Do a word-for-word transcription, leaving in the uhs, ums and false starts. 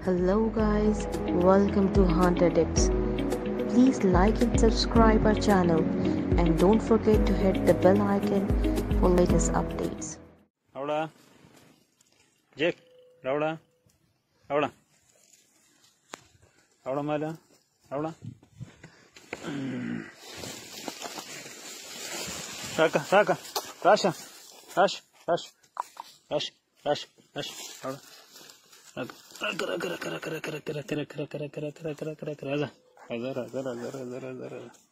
Hello guys, welcome to Hunter Tips. Please like and subscribe our channel and don't forget to hit the bell icon for latest updates. Ahora, Jack, ahora, ahora, ahora mala, ahora. Saca, saca, Rasha, Rash, Rash, Rash, Rash, Rash, ahora. Kara kara kara kara kara kara kara kara kara kara kara kara kara kara kara. Azar, azar, azar, azar, azar, azar.